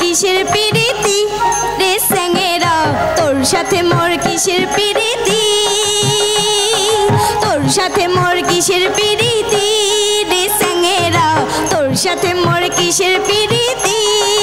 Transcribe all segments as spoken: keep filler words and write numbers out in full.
কিসের পিরিতি রে স্যাঙেরা তোর সাথে মোর কিসের পিরিতি তোর সাথে মোর কিসের পিরিতি রে স্যাঙেরা তোর সাথে মোর কিসের পিরিতি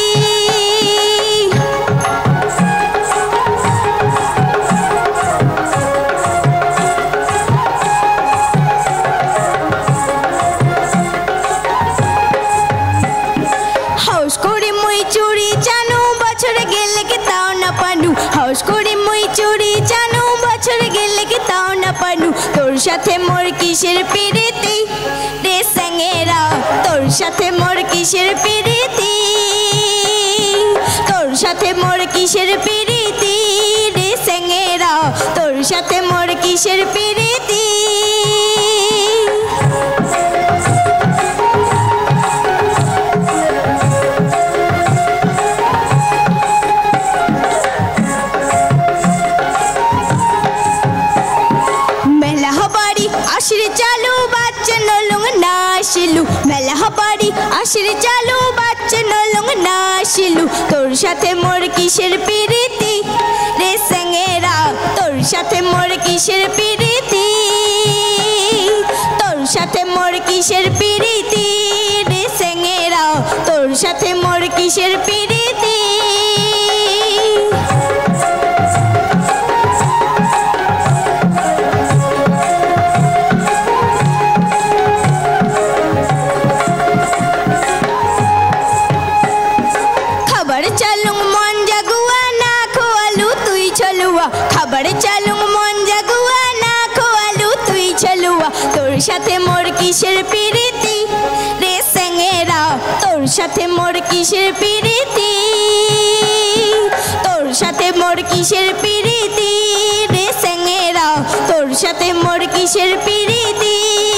হাউস করে মই চুরি জানো বছর গেলে কি তাও না পানু হাউস করে মই চুরি জানো বছর গেলে কি তাও না পানু তোর সাথে মোর কিসের পিরিতি রে স্যাঙেরা তোর সাথে মোর কিসের পিরিতি তোর সাথে মোর কিসের পিরিতি রে স্যাঙেরা তোর সাথে মোর কিসের পিরিতি আশির চালু বাচ্চা নলং নাশিলু মেলা বাড়ি আশির চালু বাচ্চা নলং নাশিলু তোর সাথে মোর কিসের পিরিতি রে স্যাঙেরা তোর সাথে মোর কিসের পিরিতি তোর সাথে মোর কিসের পিরিতি রে স্যাঙেরা তোর সাথে মোর কিসের পিরিতি চালুং মন জাগুয়া না খোয়ালু তুই চলুয়া খাবার চালুং মন জাগুয়া না খোয়ালু তুই চলুয়া তোর সাথে মোর কিসের পিরিতি রে স্যাঙেরা তোর সাথে মোর কিসের পিরিতি তোর সাথে মোর কিসের পিরিতি রে স্যাঙেরা তোর সাথে মোর কিসের পিরিতি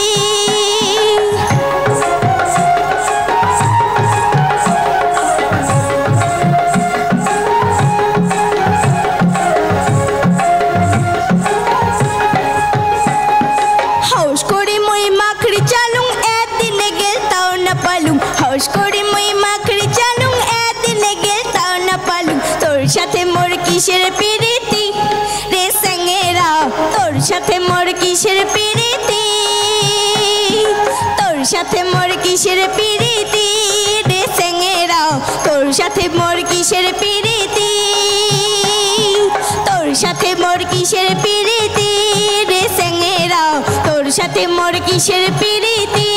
হাউস করে মই মাখড়ি চালুং একদিনে গেল তাও না পালুম হাউস করে মই মাখড়ি চালুং একদিনে গেল তাও না পালুম তোর সাথে মোর কিসের পিরিতি রে স্যাঙেরা তোর সাথে মোর কিসের পিরিতি তোর সাথে মোর কিসের পিরিতি রে স্যাঙেরা তোর সাথে মোর কিসের পিরিতি তোর সাথে মোর কিসের পিরিতি রে স্যাঙেরা তোর সাথে মোর কিসের পিরিতি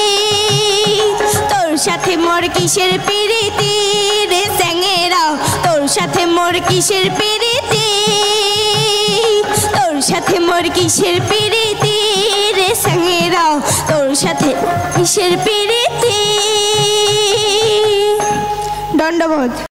তোর সাথে মোর কিসের পিরিতি রে স্যাঙেরা তোর সাথে মোর কিসের পিরিতি তোর সাথে মোর কিসের পিরিতি রে স্যাঙেরা তোর সাথে কিসের পিরিতি। দণ্ডবোধ।